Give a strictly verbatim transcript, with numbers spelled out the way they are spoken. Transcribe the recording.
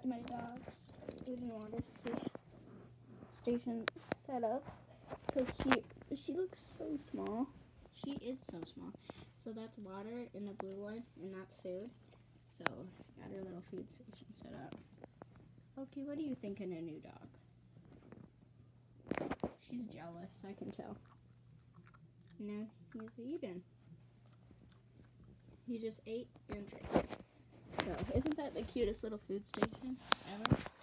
my dog's food and water station set up. So cute. She looks so small. She is so small. So that's water in the blue one, and that's food. So got her little food station set up. Okay, what do you think of a new dog? She's jealous, I can tell. No, he's eating. He just ate and drank. So, isn't that the cutest little food station ever?